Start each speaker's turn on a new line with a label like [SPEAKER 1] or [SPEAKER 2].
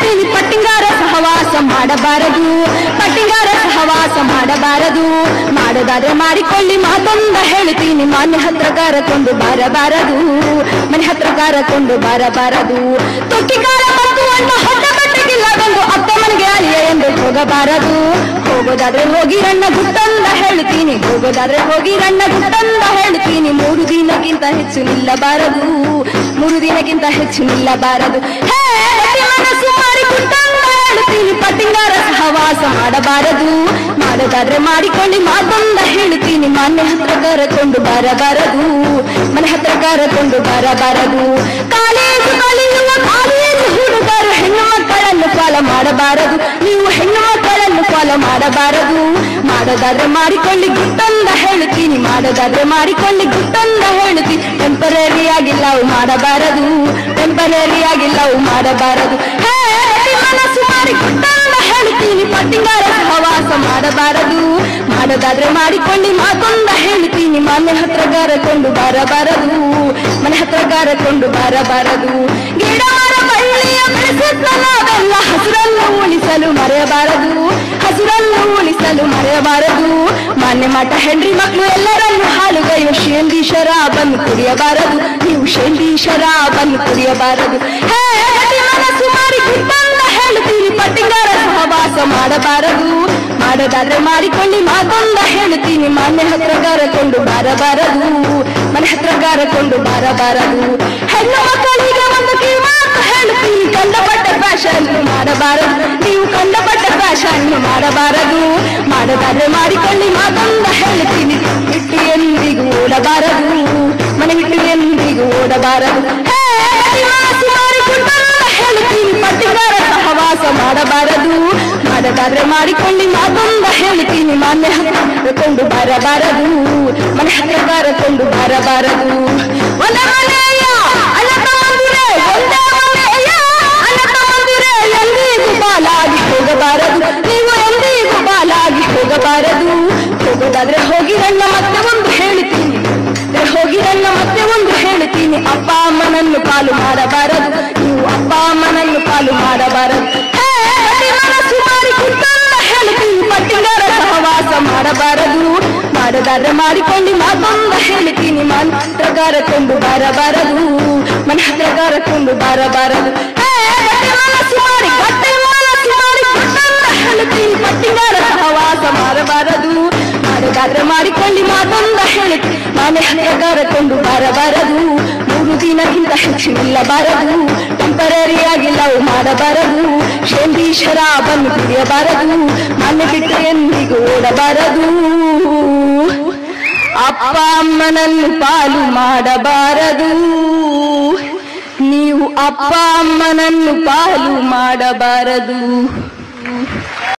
[SPEAKER 1] ಹೇಳ್ತೀನಿ ಪಟ್ಟಿಂಗಾರ ಸಹವಾಸ ಮಾಡಬಾರದು, ಪಟ್ಟಿಂಗಾರ ಸಹವಾಸ ಮಾಡಬಾರದು. ಮಾಡೋದಾದ್ರೆ ಮಾಡಿಕೊಳ್ಳಿ ಮಾತೊಂದ ಹೇಳ್ತೀನಿ, ಮನೆ ಹತ್ರ ಕರಕೊಂಡು ಬರಬಾರದು, ಮನೆ ಹತ್ರ ಕರಕೊಂಡು ಬರಬಾರದು. ತೊಟ್ಟಿಗಾರ ಮತ್ತು ಅಣ್ಣ ಹೊಟ್ಟ ಬಟ್ಟೆಗಿಲ್ಲ ಬಂದು ಅಪ್ಪ ಮನೆಗೆ ಅಳಿಯ ಎಂದು ಹೋಗಬಾರದು. ಹೋಗೋದಾದ್ರೆ ಹೋಗಿ ರಣ್ಣ ಗುಟ್ಟಂದ ಹೇಳ್ತೀನಿ, ಹೋಗೋದಾದ್ರೆ ಹೋಗಿ ರಣ್ಣ ಗುಟ್ಟಂದ ಹೇಳ್ತೀನಿ. 3 ದಿನಕ್ಕಿಂತ ಹೆಚ್ಚು ನಿಲ್ಲಬಾರದು, 3 ದಿನಕ್ಕಿಂತ ಹೆಚ್ಚು ನಿಲ್ಲಬಾರದು. ಮನಸ್ಸು ಮಾರಿ ಗುಟ್ಟಂದ ಹೇಳ್ತೀನಿ, ಪಟ್ಟಿಂಗಾರ ಸಹವಾಸ ಮಾಡಬಾರದು. ಮಾಡೋದಾದ್ರೆ ಮಾಡಿಕೊಳ್ಳಿ ಮಾತೊಂದ ಹೇಳ್ತೀನಿ, ಮನೆ ಹತ್ರ ಕರಕೊಂಡು ಬರಬಾರದು, ಮನೆ ಹತ್ರ ಕರಕೊಂಡು ಬರಬಾರದು. ಕಾಲೇಜು ಕಲಿಯುವ ಕಾಲೇಜು ಹುಡುಗರು ಹೆಣ್ಣು ಮಕ್ಕಳನ್ನು ಫಾಲೋ ಮಾಡಬಾರದು, ನೀವು ಹೆಣ್ಣು ಮಕ್ಕಳನ್ನು ಫಾಲೋ ಮಾಡಬಾರದು. ಮಾಡೋದಾದ್ರೆ ಮಾಡಿಕೊಳ್ಳಿ ಗುಟ್ಟಂದ ಹೇಳ್ತೀನಿ, ಮಾಡೋದಾದ್ರೆ ಮಾಡಿಕೊಳ್ಳಿ ಗುಟ್ಟಂದ ಹೇಳ್ತೀನಿ. ಟೆಂಪರರಿ ಆಗಿ ಲವ್ ಮಾಡಬಾರದು, ಟೆಂಪರರಿ ಆಗಿ ಲವ್ ಮಾಡಬಾರದು. ಮನಸ್ಸು ಮಾಡಿ ಗುಟ್ಟಂದ ಹೇಳ್ತೀನಿ, ಪಟ್ಟಿಂಗಾರ ಸಹವಾಸ ಮಾಡಬಾರದು. ಮಾಡೋದಾದ್ರೆ ಮಾಡಿಕೊಳ್ಳಿ ಮಾತೊಂದ ಹೇಳ್ತೀನಿ, ಮನೆ ಹತ್ರ ಕರಕೊಂಡು ಬರಬಾರದು, ಮನೆ ಹತ್ರ ಕರಕೊಂಡು ಬರಬಾರದು. ಗಿಡ ಮರ ಬಳ್ಳಿಯ ಬೆಳೆಸಿದ ನಾವೆಲ್ಲ ಹಸಿರನ್ನು ಉಳಿಸಲು ಮರೆಯಬಾರದು, ಹಸಿರನ್ನು ಉಳಿಸಲು ಮರೆಯಬಾರದು. ಮಾನ್ಯ ಮಠ ಹೆಂಡ್ರಿ ಮಕ್ಕಳು ಎಲ್ಲರನ್ನು ಹಾಲುಗೈಯುವ ಶೇಂದಿ ಶರಾಬನ್ನು ಕುಡಿಯಬಾರದು, ನೀವು ಶೇಂದಿ ಶರಾಬನ್ನು ಕುಡಿಯಬಾರದು. ಮನಸ್ಸು ಮಾಡಿ ಗುಟ್ಟಂದ ಹೇಳ್ತೀನಿ, ಪಟ್ಟಿಂಗಾರ ಸಹವಾಸ ಮಾಡಬಾರದು. ಮಾಡೋದಾದ್ರೆ ಮಾಡಿಕೊಳ್ಳಿ ಮಾತೊಂದ ಹೇಳ್ತೀನಿ, ಮನೆ ಹತ್ರ ಕರಕೊಂಡು ಬರಬಾರದು, ಮನೆ ಹತ್ರ ಕರಕೊಂಡು ಬರಬಾರದು. ಹೆಣ್ಣು ಮಕ್ಕಳಿಗೆ ಒಂದು ಕಿವಿಮಾತು ಹೇಳ್ತೀನಿ, ಕಂಡಪಟ್ಟ ಫ್ಯಾಷನ್ ಮಾಡಬಾರದು, ನೀವು ಕಂಡಪಟ್ಟ ಫ್ಯಾಷನ್ ಮಾಡಬಾರದು. ಮಾಡೋದಾದ್ರೆ ಮಾಡಿಕೊಳ್ಳಿ ಮಾತೊಂದ ಹೇಳ್ತೀನಿ, ಬಿಟ್ಟು ಎಂದಿಗೂ ಓಡಬಾರದು, ಮನೆ ಬಿಟ್ಟು ಎಂದಿಗೂ ಓಡಬಾರದು. ಹೇಳ್ತೀನಿ, ಪಟ್ಟಿಗಾರ ಸಹವಾಸ ಮಾಡಬಾರದು. ಮಾಡೋದಾದ್ರೆ ಮಾಡಿಕೊಳ್ಳಿ ಮಾತೊಂದ ಹೇಳ್ತೀನಿ, ಮನೆ ಹತ್ರ ಕೊಂಡು ಬರಬಾರದು, ಮನೆ ಹತ್ರ ಕರಕೊಂಡು ಬರಬಾರದು. ಒಂದೇ ಮನೆಯ ಅಣ್ಣ ತಮ್ಮಂದಿರೇ, ಒಂದೇ ಮನೆಯ ಅಣ್ಣ ತಮ್ಮಂದಿರೇ, ಎಂದಿಗೂ ಬಾಲಾಗಿ ಹೋಗಬಾರದು, ನೀವು ಎಂದಿಗೂ ಬಾಲಾಗಿ ಹೋಗಬಾರದು. ಹೋಗೋದಾದ್ರೆ ಹೋಗಿ ರಣ್ಣ ಮತ್ತೆ ಒಂದು ಹೇಳ್ತೀನಿ, ಹೋಗಿ ರಣ್ಣ ಮತ್ತೆ ಒಂದು ಹೇಳ್ತೀನಿ. ಅಪ್ಪ ಅಮ್ಮನನ್ನು ಪಾಲು ಮಾಡಬಾರದು, ನೀವು ಅಪ್ಪ ಅಮ್ಮನನ್ನು ಪಾಲು ಮಾಡಬಾರದು. ಮನಸ್ಸು ಮಾಡಿ ಗುಟ್ಟಂದ ಹೇಳ್ತೀನಿ, ಪಟ್ಟಿಂಗಾರ ಸಹವಾಸ ಮಾಡಬಾರದು. ಮಾಡೋದಾದ್ರೆ ಮಾಡಿಕೊಂಡು ಮಾತೊಂದ ಹೇಳ್ತೀನಿ, ಮನೆ ಹತ್ರ ಕರಕೊಂಡು ಬರಬಾರದು, ಮನೆ ಹತ್ರ ಕರಕೊಂಡು ಬರಬಾರದು. ಮನಸ್ಸು ಮಾಡಿ ಗುಟ್ಟಂದ ಹೇಳ್ತೀನಿ, ಪಟ್ಟಿಂಗಾರ ಸಹವಾಸ ಮಾಡಬಾರದು. ಮಾಡೋದಾದ್ರೆ ಮಾಡಿಕೊಳ್ಳಿ ಮಾತೊಂದ ಹೇಳ್ತೀನಿ, ಮನೆ ಹತ್ರ ಕರಕೊಂಡು ಬರಬಾರದು. 3 ದಿನಕ್ಕಿಂತ ಹೆಚ್ಚು ನಿಲ್ಲಬಾರದು, ಟೆಂಪರರಿ ಆಗಿ ಲವ್ ಮಾಡಬಾರದು, ಶೇಂದಿ ಶರಾಬನ್ನು ಕುಡಿಯಬಾರದು, ಮನೆ ಬಿಟ್ಟು ಎಂದಿಗೂ ಓಡಬಾರದು. ಅಪ್ಪ ಅಮ್ಮನನ್ನು ಪಾಲು ಮಾಡಬಾರದು, ನೀವು ಅಪ್ಪ ಅಮ್ಮನನ್ನು ಪಾಲು ಮಾಡಬಾರದು.